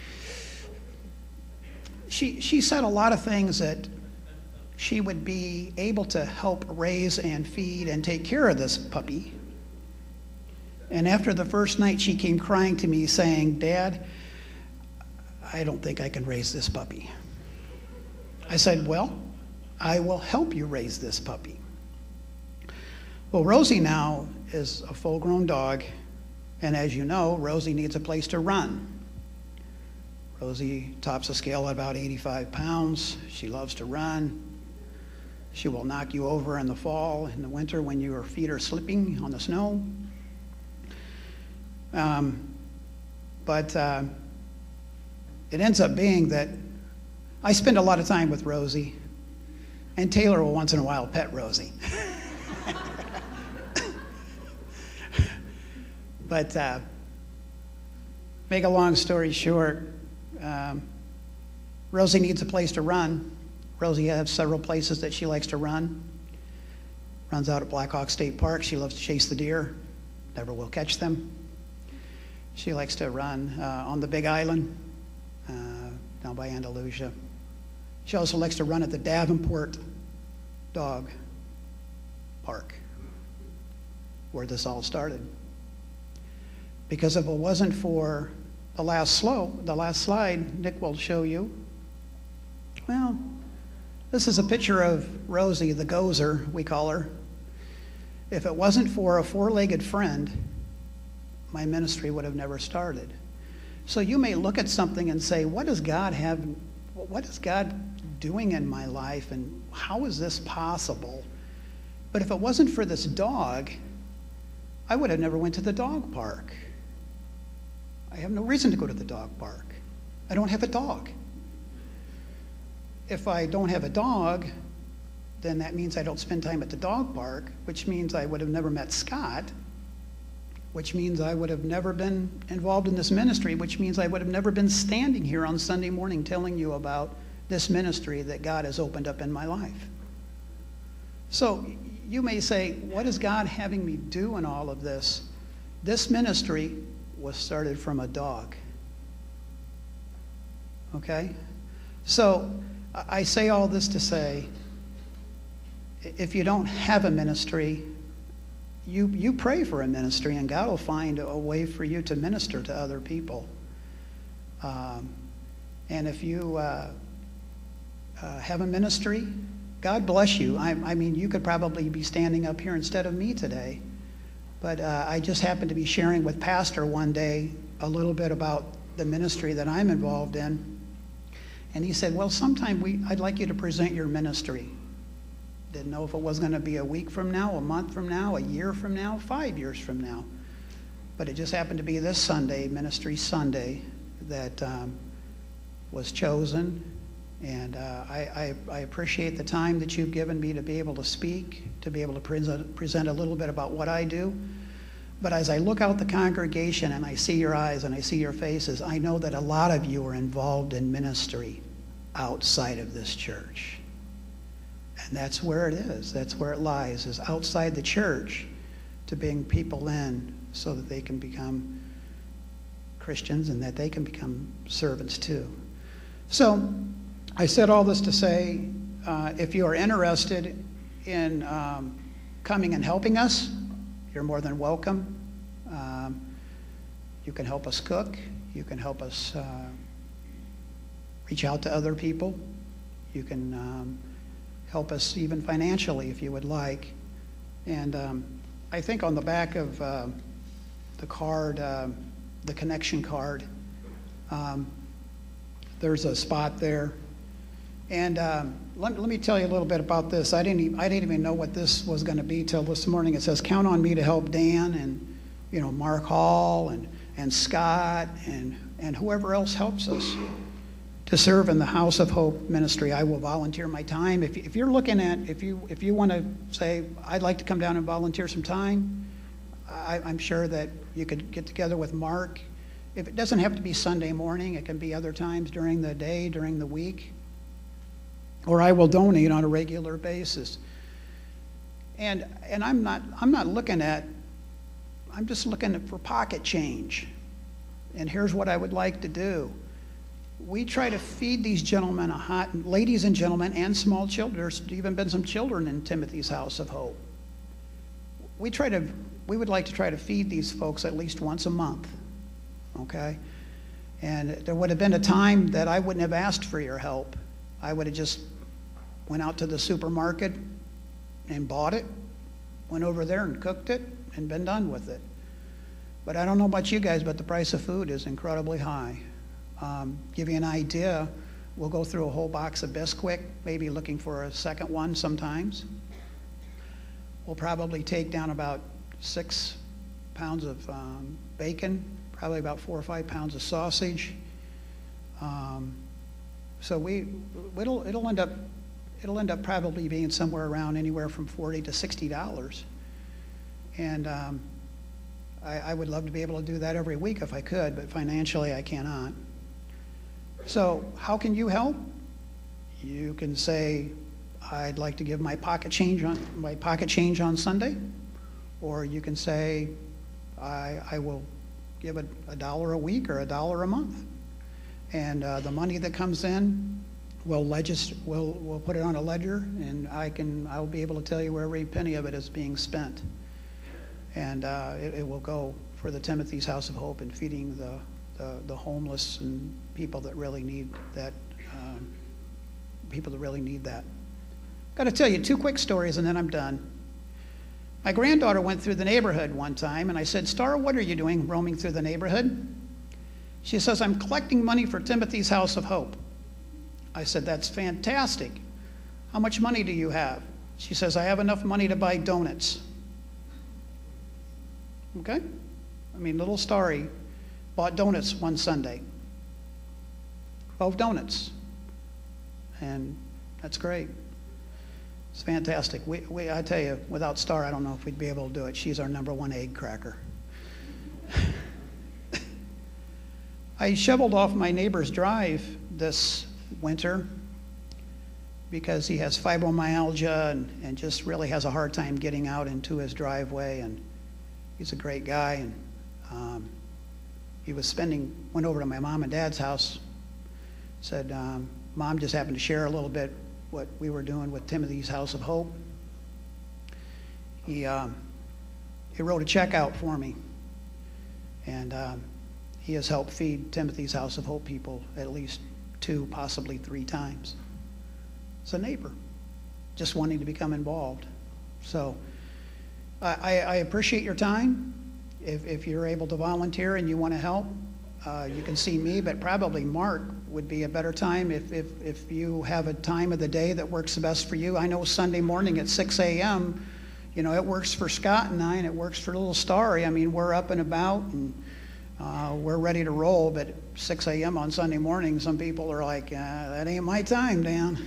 she, she said a lot of things that she would be able to help raise and feed and take care of this puppy. And after the first night, she came crying to me saying, Dad, I don't think I can raise this puppy. I said, well, I will help you raise this puppy. Well, Rosie now is a full-grown dog, and as you know, Rosie needs a place to run. Rosie tops a scale at about eighty-five pounds. She loves to run. She will knock you over in the fall, in the winter when your feet are slipping on the snow. Um, but uh, it ends up being that I spend a lot of time with Rosie, and Taylor will once in a while pet Rosie. But uh, make a long story short, um, Rosie needs a place to run. Rosie has several places that she likes to run. runs out at Blackhawk State Park. She loves to chase the deer, never will catch them. She likes to run uh, on the Big Island, uh, down by Andalusia. She also likes to run at the Davenport Dog Park, where this all started. Because if it wasn't for the last slow, the last slide, Nick will show you. Well, this is a picture of Rosie, the gozer, we call her. If it wasn't for a four-legged friend, my ministry would have never started. So you may look at something and say, what does God have, what is God doing in my life, and how is this possible? But if it wasn't for this dog, I would have never went to the dog park. I have no reason to go to the dog park. I don't have a dog. If I don't have a dog, then that means I don't spend time at the dog park, which means I would have never met Scott, which means I would have never been involved in this ministry, which means I would have never been standing here on Sunday morning telling you about this ministry that God has opened up in my life. So you may say, what is God having me do in all of this? This ministry was started from a dog. Okay? So I say all this to say, if you don't have a ministry, you, you pray for a ministry, and God will find a way for you to minister to other people. Um, and if you uh, uh, have a ministry, God bless you. I, I mean, you could probably be standing up here instead of me today. But uh, I just happened to be sharing with Pastor one day a little bit about the ministry that I'm involved in. And he said, well, sometime we, I'd like you to present your ministry. Didn't know if it was going to be a week from now, a month from now, a year from now, five years from now. But it just happened to be this Sunday, Ministry Sunday, that um, was chosen. And uh, I, I, I appreciate the time that you've given me to be able to speak, to be able to present, present a little bit about what I do. But as I look out the congregation and I see your eyes and I see your faces, I know that a lot of you are involved in ministry outside of this church. And that's where it is. That's where it lies, is outside the church, to bring people in so that they can become Christians and that they can become servants too. So I said all this to say, uh, if you are interested in um, coming and helping us, you're more than welcome. Um, you can help us cook. You can help us uh, reach out to other people. You can um, help us even financially if you would like. And um, I think on the back of uh, the card, uh, the connection card, um, there's a spot there. And um, let, let me tell you a little bit about this. I didn't even, I didn't even know what this was going to be till this morning. It says, count on me to help Dan and, you know, Mark Hall and, and Scott and, and whoever else helps us to serve in the House of Hope ministry. I will volunteer my time. If, if you're looking at, if you, if you want to say, I'd like to come down and volunteer some time, I, I'm sure that you could get together with Mark. If it doesn't have to be Sunday morning, it can be other times during the day, during the week. Or I will donate on a regular basis. And, and I'm not, I'm not looking at, I'm just looking at for pocket change. And here's what I would like to do. We try to feed these gentlemen a hot, ladies and gentlemen and small children. There's even been some children in Timothy's House of Hope. We try to, we would like to try to feed these folks at least once a month, okay? And there would have been a time that I wouldn't have asked for your help. I would have just went out to the supermarket and bought it, went over there and cooked it, and been done with it. But I don't know about you guys, but the price of food is incredibly high. Um, give you an idea, we'll go through a whole box of Bisquick, maybe looking for a second one sometimes. We'll probably take down about six pounds of um, bacon, probably about four or five pounds of sausage. Um, so we, it'll, it'll end up, it'll end up probably being somewhere around anywhere from forty to sixty dollars. And um, I, I would love to be able to do that every week if I could, but financially I cannot. So how can you help? You can say, I'd like to give my pocket change on my pocket change on Sunday, or you can say I, I will give a, a dollar a week or a dollar a month, and uh, the money that comes in, we'll legis we'll we'll put it on a ledger, and I can I'll be able to tell you where every penny of it is being spent, and uh, it, it will go for the Timothy's House of Hope and feeding the the, the homeless and people that really need that. Um, people that really need that. Got to tell you two quick stories and then I'm done. My granddaughter went through the neighborhood one time and I said, Star, what are you doing roaming through the neighborhood? She says, I'm collecting money for Timothy's House of Hope. I said, that's fantastic. How much money do you have? She says, I have enough money to buy donuts. Okay? I mean, little Starry bought donuts one Sunday. twelve donuts. And that's great. It's fantastic. We, we, I tell you, without Star, I don't know if we'd be able to do it. She's our number one egg cracker. I shoveled off my neighbor's drive this winter because he has fibromyalgia and, and just really has a hard time getting out into his driveway. And he's a great guy. And um, he was spending, went over to my mom and dad's house, said, um, Mom just happened to share a little bit what we were doing with Timothy's House of Hope. He, um, he wrote a check out for me, and um, he has helped feed Timothy's House of Hope people at least two, possibly three times. It's a neighbor, just wanting to become involved. So I, I appreciate your time. If, if you're able to volunteer and you want to help, uh, you can see me, but probably Mark would be a better time if, if, if you have a time of the day that works the best for you. I know Sunday morning at six A M, you know, it works for Scott and I, and it works for little Starry. I mean, we're up and about, and uh, we're ready to roll, but six A M on Sunday morning, some people are like, uh, that ain't my time, Dan.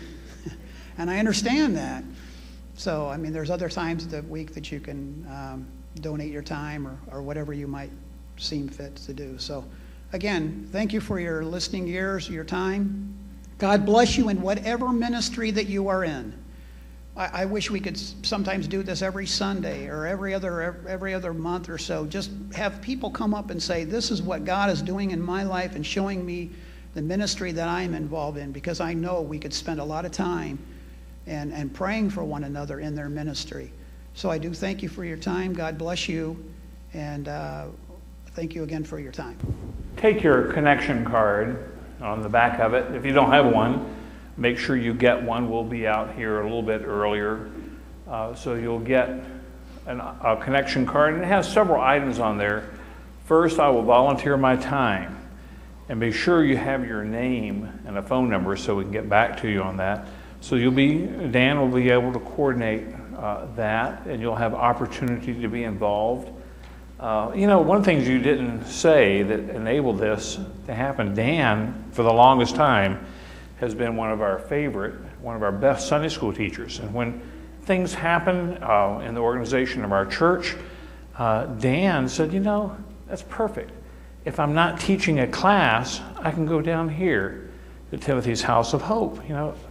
And I understand that. So, I mean, there's other times of the week that you can um, donate your time or, or whatever you might seem fit to do. So, again, thank you for your listening ears, your time. God bless you in whatever ministry that you are in. I, I wish we could sometimes do this every Sunday or every other every other month or so. Just have people come up and say, this is what God is doing in my life and showing me the ministry that I'm involved in, because I know we could spend a lot of time and, and praying for one another in their ministry. So I do thank you for your time. God bless you. And uh, thank you again for your time. Take your connection card on the back of it. If you don't have one, make sure you get one. We'll be out here a little bit earlier. Uh, so you'll get an, a connection card, and it has several items on there. First, I will volunteer my time. And be sure you have your name and a phone number so we can get back to you on that. So you'll be, Dan will be able to coordinate uh, that, and you'll have opportunity to be involved. Uh, you know, one of the things you didn't say that enabled this to happen, Dan, for the longest time, has been one of our favorite, one of our best Sunday school teachers. And when things happen uh, in the organization of our church, uh, Dan said, you know, that's perfect. If I'm not teaching a class, I can go down here to Timothy's House of Hope. You know,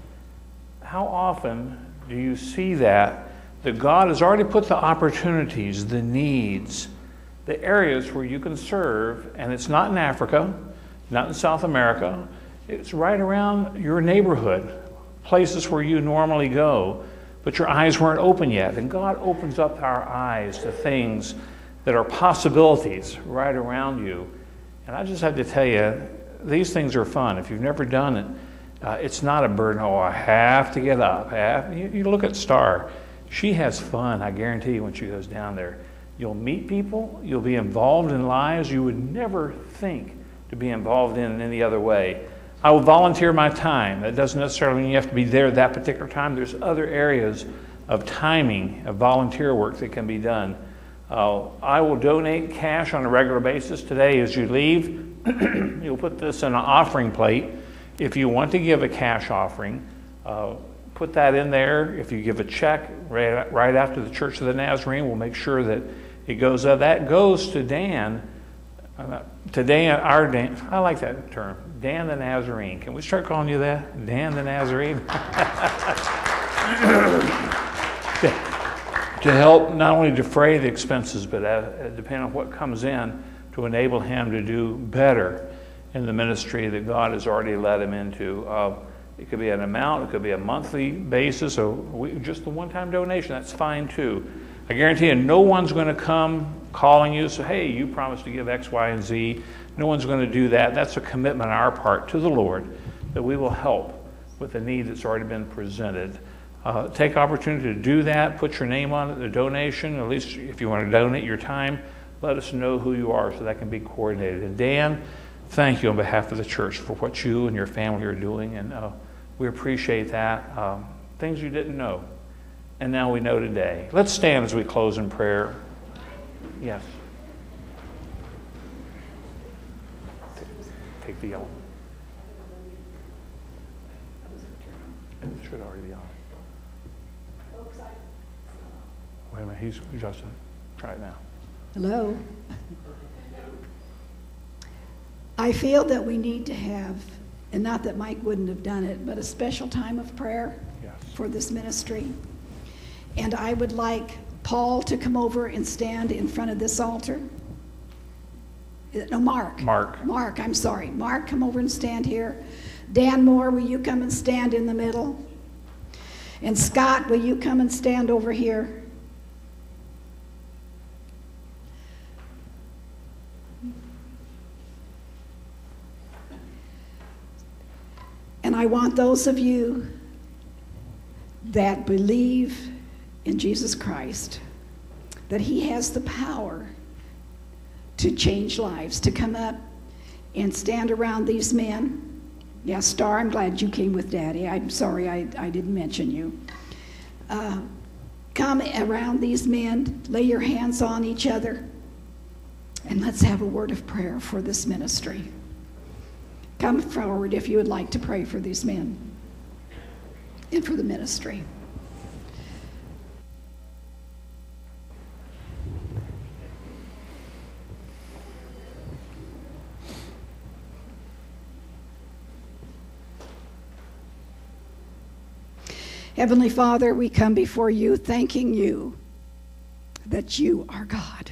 how often do you see that, that God has already put the opportunities, the needs, the areas where you can serve, and it's not in Africa, not in South America, it's right around your neighborhood, places where you normally go, but your eyes weren't open yet. And God opens up our eyes to things that are possibilities right around you. And I just have to tell you, these things are fun. If you've never done it, uh, it's not a burden. Oh, I have to get up. I have, you, you look at Star. She has fun, I guarantee you, when she goes down there. You'll meet people. You'll be involved in lives you would never think to be involved in in any other way. I will volunteer my time. That doesn't necessarily mean you have to be there at that particular time. There's other areas of timing, of volunteer work that can be done. Uh, I will donate cash on a regular basis. Today, as you leave, you'll put this in an offering plate. If you want to give a cash offering, uh, put that in there. If you give a check right, right after the Church of the Nazarene, we'll make sure that it goes up. That goes to Dan, uh, to Dan, our Dan. I like that term, Dan the Nazarene. Can we start calling you that? Dan the Nazarene? to help not only defray the expenses, but uh, depending on what comes in, to enable him to do better in the ministry that God has already led him into. Uh, it could be an amount, it could be a monthly basis, or we, just a one-time donation, that's fine too. I guarantee you, no one's going to come calling you, so hey, you promised to give X, Y, and Z. No one's going to do that. That's a commitment on our part to the Lord that we will help with the need that's already been presented. Uh, take opportunity to do that. Put your name on it, the donation. At least if you want to donate your time, let us know who you are so that can be coordinated. And Dan, thank you on behalf of the church for what you and your family are doing, and uh, we appreciate that. Um, things you didn't know, and now we know today. Let's stand as we close in prayer. Yes. Take the yellow. It should already be on. Wait a minute, he's Justin. Try it now. Hello. I feel that we need to have, and not that Mike wouldn't have done it, but a special time of prayer yes. for this ministry. And I would like Paul to come over and stand in front of this altar. No, Mark. Mark. Mark, I'm sorry. Mark, come over and stand here. Dan Moore, will you come and stand in the middle? And Scott, will you come and stand over here? And I want those of you that believe in Jesus Christ, that he has the power to change lives, to come up and stand around these men. Yeah, Star, I'm glad you came with Daddy. I'm sorry I, I didn't mention you. Uh, come around these men, lay your hands on each other, and let's have a word of prayer for this ministry. Come forward if you would like to pray for these men and for the ministry. Heavenly Father, we come before you thanking you that you are God,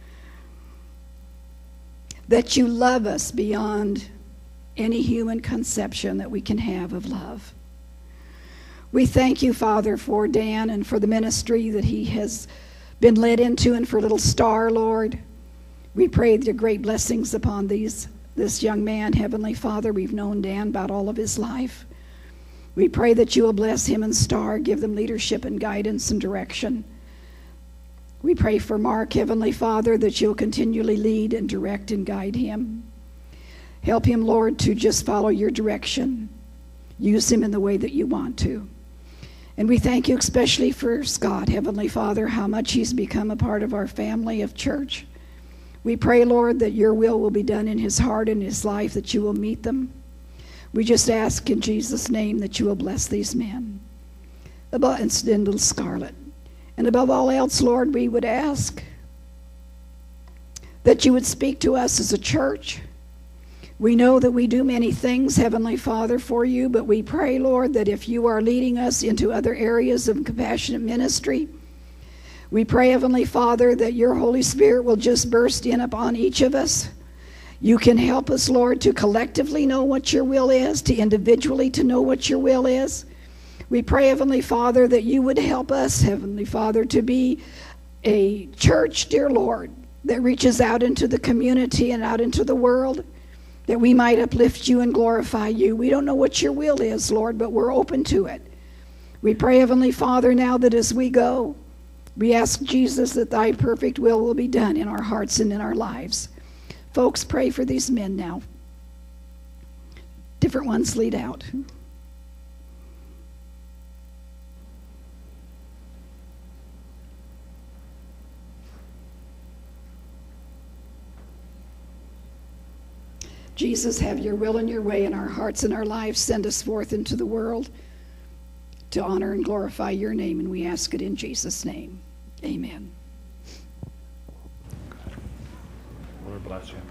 that you love us beyond any human conception that we can have of love. We thank you, Father, for Dan and for the ministry that he has been led into, and for little Star, Lord. We pray the great blessings upon these this young man. Heavenly Father, we've known Dan about all of his life. We pray that you will bless him and Star, give them leadership and guidance and direction. We pray for Mark, Heavenly Father, that you'll continually lead and direct and guide him. Help him, Lord, to just follow your direction. Use him in the way that you want to. And we thank you especially for Scott, Heavenly Father, how much he's become a part of our family of church. We pray, Lord, that your will will be done in his heart and his life, that you will meet them. We just ask in Jesus' name that you will bless these men. Above, and little Scarlet. And above all else, Lord, we would ask that you would speak to us as a church. We know that we do many things, Heavenly Father, for you, but we pray, Lord, that if you are leading us into other areas of compassionate ministry, we pray, Heavenly Father, that your Holy Spirit will just burst in upon each of us. You can help us, Lord, to collectively know what your will is, to individually to know what your will is. We pray, Heavenly Father, that you would help us, Heavenly Father, to be a church, dear Lord, that reaches out into the community and out into the world, that we might uplift you and glorify you. We don't know what your will is, Lord, but we're open to it. We pray, Heavenly Father, now that as we go, we ask, Jesus, that thy perfect will will be done in our hearts and in our lives. Folks, pray for these men now. Different ones lead out. Jesus, have your will and your way in our hearts and our lives. Send us forth into the world to honor and glorify your name, and we ask it in Jesus' name. Amen. Lord bless you.